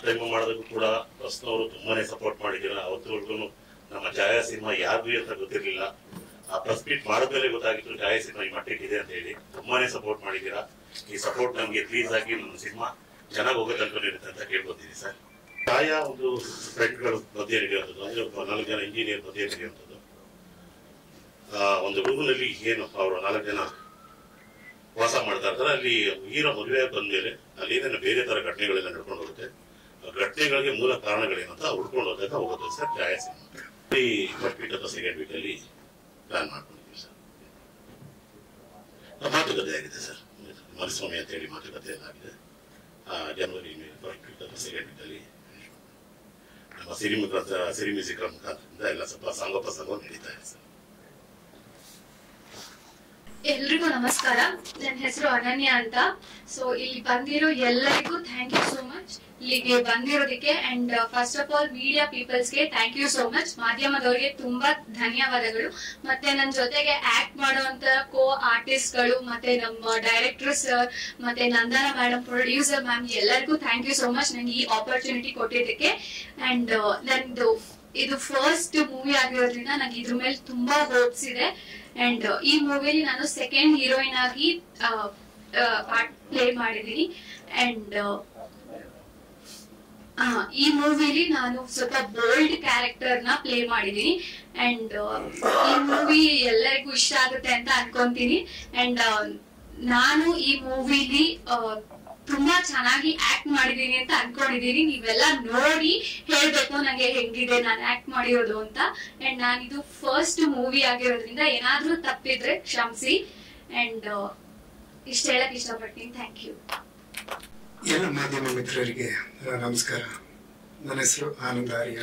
Time ಮಾಡೋದಕ್ಕೂ ಕೂಡ ಪ್ರಶ್ನವರು ತುಂಬಾನೇ ಸಪೋರ್ಟ್ ಮಾಡಿದ್ದೀರಾ. ಅವತ್ತುವರೆಗೂ ನಮ್ಮ ಛಾಯಾ ಸಿನಿಮಾ ಯಾರಿಗೂ ಅಂತ ಗೊತ್ತಿರಲಿಲ್ಲ. ಆ ಪ್ರೆಸ್ ಮೀಟ್ ಮಾಡಿದ್ಮೇಲೆ ಗೊತ್ತಾಗಿತ್ತು ಛಾಯಾ ಸಿನಿಮಾ ಈ ಮಟ್ಟಕ್ಕೆ ಇದೆ ಅಂತ ಹೇಳಿ. ತುಂಬಾನೇ ಸಪೋರ್ಟ್ ಮಾಡಿದ್ದೀರಾ. ಈ ಸಪೋರ್ಟ್ ನಮಗೆ ಪ್ಲೀಸ್ ಆಗಿ ನಮ್ಮ ಸಿನಿಮಾ ಚೆನ್ನಾಗಿ ಹೋಗೋ ತನಕ ಇರುತ್ತೆ ಅಂತ ಕೇಳ್ಕೊತೀನಿ ಸರ್. ಛಾಯಾ ಒಂದು ಫ್ರೆಂಡ್ಗಳ ಮಧ್ಯೆ ನಡೆಯುವಂಥದ್ದು, ಅಂದ್ರೆ 4 ಜನ ಇಂಜಿನಿಯರ್ ಮಧ್ಯೆ ನಡೆಯುವಂಥದ್ದು. ಒಂದು ರೂಮ್ನಲ್ಲಿ ಏನು ಅವರು 4 ಜನ ವಾಸ ಮಾಡ್ತಾ ಇರ್ತಾರೆ. ಅಲ್ಲಿ ಹೀರೋ ಮದುವೆ ಬಂದ್ಮೇಲೆ ಅಲ್ಲಿ ಏನೇನು ಬೇರೆ ತರ ಘಟನೆಗಳೆಲ್ಲ ನಡ್ಕೊಂಡು ಹೋಗುತ್ತೆ. ಘಟನೆಗಳಿಗೆ ಮೂಲ ಕಾರಣಗಳೇನಂತ ಹುಡ್ಕೊಂಡು ಹೋಗುತ್ತೆ ಸರ್ ಛಾಯಾ ಸಿನಿಮಾ. ಈ ಫಸ್ಟ್ ವೀಕ್ ಅಥವಾ ಸೆಕೆಂಡ್ ವೀಕ್ ಅಲ್ಲಿ ಪ್ಲಾನ್ ಮಾಡ್ಕೊಂಡಿದ್ದೀವಿ ಸರ್. ಮಾತುಕತೆ ಆಗಿದೆ ಸರ್, ಮರುಸ್ವಾಮಿ ಅಂತ ಹೇಳಿ ಮಾತುಕತೆ ಎಲ್ಲ ಆಗಿದೆ. ಜನವರಿ ಫಸ್ಟ್ ವೀಕ್ ಅಥವಾ ಸೆಕೆಂಡ್ ವೀಕ್ ಅಲ್ಲಿ ನಮ್ಮ ಸಿರಿ ಮ್ಯೂಸಿಕ್ ಮುಖಾಂತರದಿಂದ ಎಲ್ಲ ಸ್ವಲ್ಪ ಸಾಂಗೋಪಸಾಂಗ ನಡೀತಾ ಇದೆ ಸರ್. ಎಲ್ರಿಗೂ ನಮಸ್ಕಾರ. ನನ್ನ ಹೆಸರು ಅನನ್ಯ ಅಂತ. ಸೊ ಇಲ್ಲಿ ಬಂದಿರೋ ಎಲ್ಲರಿಗೂ ಥ್ಯಾಂಕ್ ಯು ಸೋ ಮಚ್ ಇಲ್ಲಿಗೆ ಬಂದಿರೋದಕ್ಕೆ. And first of all media ಪೀಪಲ್ಸ್ಗೆ ಥ್ಯಾಂಕ್ ಯು ಸೋ ಮಚ್. ಮಾಧ್ಯಮದವರಿಗೆ ತುಂಬಾ ಧನ್ಯವಾದಗಳು. ಮತ್ತೆ ನನ್ನ ಜೊತೆಗೆ ಆಕ್ಟ್ ಮಾಡುವಂತ ಕೋ ಆರ್ಟಿಸ್ಟ್ಗಳು, ಮತ್ತೆ ನಮ್ಮ ಡೈರೆಕ್ಟರ್ ಸರ್, ಮತ್ತೆ ನಂದನ ಮೇಡಮ್, ಪ್ರೊಡ್ಯೂಸರ್ ಮ್ಯಾಮ್, ಎಲ್ಲರಿಗೂ ಥ್ಯಾಂಕ್ ಯು ಸೋ ಮಚ್ ನಂಗೆ ಈ ಆಪರ್ಚುನಿಟಿ ಕೊಟ್ಟಿದ್ದಕ್ಕೆ. ಅಂಡ್ ನಂದು ಇದು ಫಸ್ಟ್ ಮೂವಿ ಆಗಿರೋದ್ರಿಂದ ನಂಗೆ ಇದ್ರ ಮೇಲೆ ತುಂಬಾ ಹೋಪ್ಸ್ ಇದೆ. ಅಂಡ್ ಈ ಮೂವಿಲಿ ನಾನು ಸೆಕೆಂಡ್ ಹೀರೋಯಿನ್ ಆಗಿ ಪಾರ್ಟ್ ಪ್ಲೇ ಮಾಡಿದೀನಿ. ಅಂಡ್ ಈ ಮೂವಿಲಿ ನಾನು ಸ್ವಲ್ಪ ಬೋಲ್ಡ್ ಕ್ಯಾರೆಕ್ಟರ್ ನ ಪ್ಲೇ ಮಾಡಿದೀನಿ. ಅಂಡ್ ಈ ಮೂವಿ ಎಲ್ಲರಿಗೂ ಇಷ್ಟ ಆಗುತ್ತೆ ಅಂತ ಅನ್ಕೊಂತೀನಿ. ಅಂಡ್ ನಾನು ಈ ಮೂವಿಲಿ ತುಂಬಾ ಚೆನ್ನಾಗಿ ಆಕ್ಟ್ ಮಾಡಿದೀನಿ ಅಂತ ಅನ್ಕೊಂಡಿದೀನಿ. ನೀವೆಲ್ಲ ನೋಡಿ ಹೇಳ್ಬೇಕು ನಂಗೆ ಹೆಂಗಿದೆ ನಾನು ಆಕ್ಟ್ ಮಾಡಿರೋದು ಅಂತ. ಅಂಡ್ ನಾನಿದು ಫಸ್ಟ್ ಮೂವಿ ಆಗಿರೋದ್ರಿಂದ ಏನಾದ್ರೂ ತಪ್ಪಿದ್ರೆ ಕ್ಷಮಿಸಿ. ಅಂಡ್ ಇಷ್ಟ ಹೇಳಕ್ ಇಷ್ಟಪಡ್ತೀನಿ. Thank you. ಎಲ್ಲ ಮಾಧ್ಯಮ ಮಿತ್ರರಿಗೆ ನಮಸ್ಕಾರ. ನನ್ನ ಹೆಸರು ಆನಂದ ಆರ್ಯ.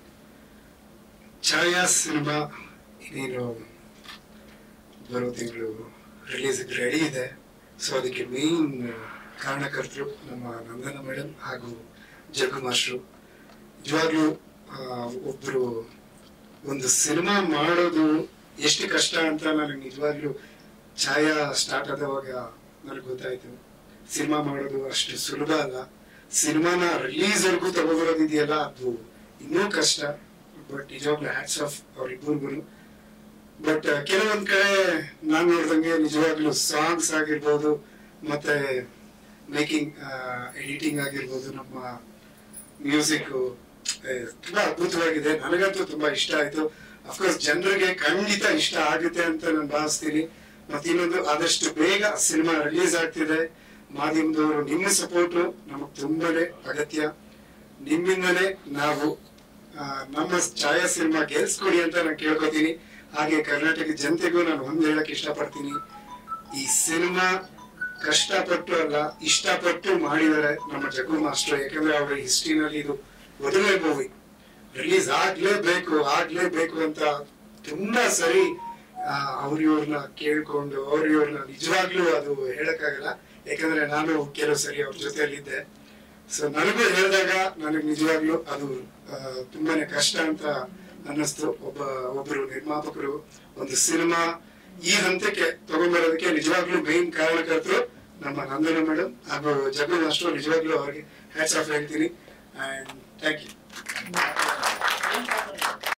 ಛಾಯಾ ಸಿನಿಮಾ ಇನ್ನೇನು ಬರೋ ತಿಂಗಳು ರಿಲೀಸ್ ರೆಡಿ ಇದೆ. ಸೊ ಅದಕ್ಕೆ ಮೇನ್ ಕಾರಣಕರ್ತರು ನಮ್ಮ ನಂದನ ಮೇಡಮ್ ಹಾಗೂ ಜಗ್ಗು ಮಾಸ್ಟ್ರು. ನಿಜವಾಗ್ಲೂ ಒಬ್ರು ಒಂದು ಸಿನಿಮಾ ಮಾಡೋದು ಎಷ್ಟು ಕಷ್ಟ ಅಂತ ನನಗೆ ನಿಜವಾಗ್ಲೂ ಛಾಯಾ ಸ್ಟಾರ್ಟ್ ಆದವಾಗ ನನಗೆ ಗೊತ್ತಾಯ್ತು. ಸಿನಿಮಾ ಮಾಡೋದು ಅಷ್ಟು ಸುಲಭ ಅಲ್ಲ. ಸಿನಿಮಾನ ರಿಲೀಸ್ ವರ್ಗೂ ತಗೋಬರೋದಿದೆಯಲ್ಲ ಅದು ಇನ್ನೂ ಕಷ್ಟ. ಬಟ್ ನಿಜವಾಗ್ಲೂ ಹ್ಯಾಟ್ಸ್ ಆಫ್ ಅವ್ರಿಬ್ಬರಿಗೂ. ಬಟ್ ಕೆಲವೊಂದ್ ಕಡೆ ನಾನ್ ನೋಡ್ದಂಗೆ ನಿಜವಾಗ್ಲೂ ಸಾಂಗ್ಸ್ ಆಗಿರ್ಬೋದು, ಮತ್ತೆ ಮೇಕಿಂಗ್ ಎಡಿಟಿಂಗ್ ಆಗಿರ್ಬೋದು, ನಮ್ಮ ಮ್ಯೂಸಿಕ್ ತುಂಬಾ ಅದ್ಭುತವಾಗಿದೆ. ನನಗಂತೂ ತುಂಬಾ ಇಷ್ಟ ಆಯ್ತು. ಅಫ್ಕೋರ್ಸ್ ಜನರಿಗೆ ಖಂಡಿತ ಇಷ್ಟ ಆಗುತ್ತೆ ಅಂತ ನಾನು ಭಾವಿಸ್ತೀನಿ. ಮತ್ತೆ ಇನ್ನೊಂದು, ಆದಷ್ಟು ಬೇಗ ಸಿನಿಮಾ ರಿಲೀಸ್ ಆಗ್ತಿದೆ. ಮಾಧ್ಯಮದವರು ನಿಮ್ಮ ಸಪೋರ್ಟ್ ನಮಗ್ ತುಂಬಾನೇ ಅಗತ್ಯ. ನಿಮ್ಮಿಂದನೇ ನಾವು ನಮ್ಮ ಛಾಯಾ ಸಿನಿಮಾ ಗೆಲ್ಸ್ಕೊಡಿ ಅಂತ ನಾನು ಕೇಳ್ಕೊತೀನಿ. ಹಾಗೆ ಕರ್ನಾಟಕ ಜನತೆಗೂ ನಾನು ಒಂದು ಹೇಳಕ್ ಇಷ್ಟಪಡ್ತೀನಿ, ಈ ಸಿನಿಮಾ ಕಷ್ಟಪಟ್ಟು ಅಲ್ಲ ಇಷ್ಟಪಟ್ಟು ಮಾಡಿದ್ದಾರೆ ನಮ್ಮ ಜಗ್ಗು ಮಾಸ್ಟರ್. ಯಾಕಂದ್ರೆ ಅವರ ಹಿಸ್ಟ್ರಿನಲ್ಲಿ ಇದು ಮೊದಲನೇ ಮೂವಿ. ರಿಲೀಸ್ ಆಗ್ಲೇಬೇಕು ಅಂತ ತುಂಬಾ ಸರಿ ಅವ್ರಿವ್ರನ್ನ ಕೇಳ್ಕೊಂಡು ಅವ್ರಿವ್ರನ್ನ ನಿಜವಾಗ್ಲೂ ಅದು ಹೇಳಕ್ಕಾಗಲ್ಲ. ಯಾಕಂದ್ರೆ ನಾನು ಕೆಲವು ಸರಿ ಅವ್ರ ಜೊತೆಯಲ್ಲಿದ್ದೆ. ಸೊ ನನಗೂ ಹೇಳಿದಾಗ ನನಗೆ ನಿಜವಾಗ್ಲೂ ಅದು ತುಂಬಾನೇ ಕಷ್ಟ ಅಂತ ಅನ್ನಿಸ್ತು. ಒಬ್ರು ನಿರ್ಮಾಪಕರು ಒಂದು ಸಿನಿಮಾ ಈ ಹಂತಕ್ಕೆ ತಗೊಂಡ್ಬರೋದಕ್ಕೆ ನಿಜವಾಗ್ಲೂ ಮೇನ್ ಕಾರಣಕರ್ತರು ನಮ್ಮ ನಂದನ ಮೇಡಮ್ ಹಾಗೂ ಜಗ್ಗು ಮಾಸ್ಟರ್. ನಿಜವಾಗ್ಲೂ ಅವ್ರಿಗೆ ಹ್ಯಾಟ್ಸ್ ಆಫ್ ಹೇಳ್ತೀನಿ. And thank you.